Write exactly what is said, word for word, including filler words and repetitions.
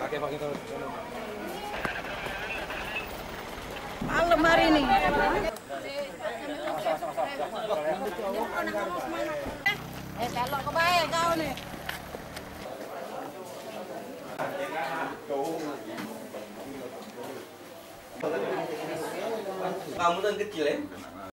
Malam hari ini. Eh, kalau kebaik kau nih. Kamu kan kecil ya?